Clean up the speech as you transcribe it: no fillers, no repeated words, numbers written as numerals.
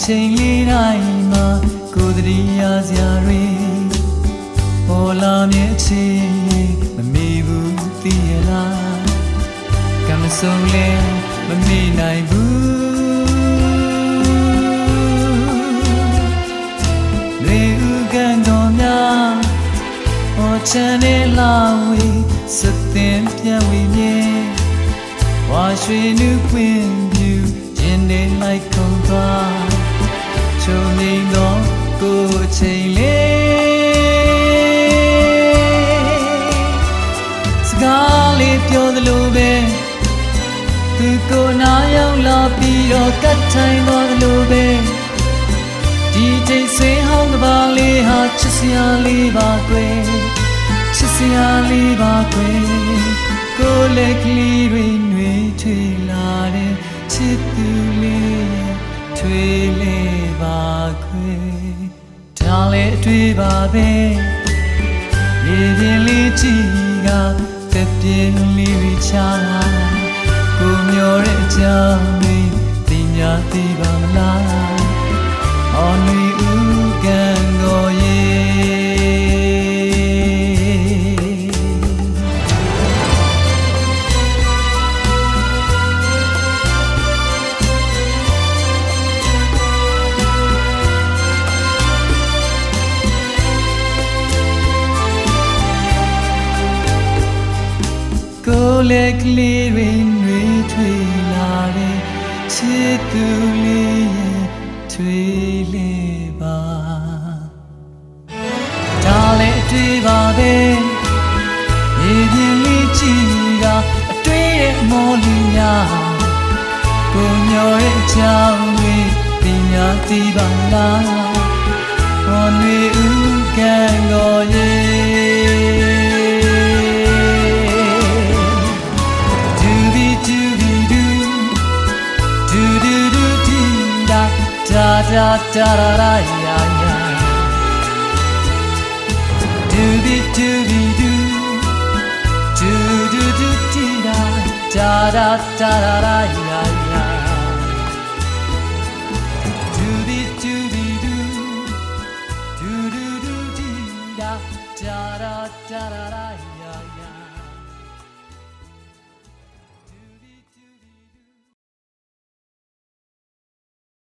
ချိန်လေးတိုင်းမှာကိုယ်တည်းရစရာတွေပေါ်လာမြဲချီမမေ့ဘူးသိရလားကံမဆုံးလဲမမေ့နိုင်ဘူးလေဥကန်တော်များဟောချမ်းတဲ့လာဝေးစတဲ့ပြန်ဝေးမြဲဝါရွှေနုပွင့်ပြူရင်နေလိုက်ခုံသွားချုံငိမ့်တော့ကိုယ်ချိန်လေးစကားလေးပြောသလိုပဲသူကိုနာရောက်လာပြီးတော့ကတ်ထိုင်သွားသလိုပဲဒီချိန်ဆွေးဟောင်းကပါလေးဟာချစ်စရာလေးပါကွယ်ချစ်စရာလေးပါကွယ်ကိုယ်လက်ကလေးတွေနှွေးထွေလာတဲ့ချစ်သူလေးထွေးလေးပါခွေဒါလည်းအတွေ့ပါပဲရေပြင်းလေးကြည့်ကသက်ပြင်းလေးတွေချာကိုမျောတဲ့အကြောင်းတွေသိညာသိပါမလားအော်နွေဥကန်တော်ရေကိုယ်လက်ကလေးတွေနှွေးထွေလာတဲ့ချစ်သူလေးရဲ့ထွေးလေးပါဒါလည်းအတွေ့ပါပဲရေပြင်းလေးကြည့်တာအတွေ့ရဲ့မော်လီများကိုမျောတဲ့အကြောင်းတွေပညာသိပါလားဟောနွေဥကန်တော်ရေda da da da ya ya do be do be do do do do di da da da da da ya ya do be do be do do do do di da da da da da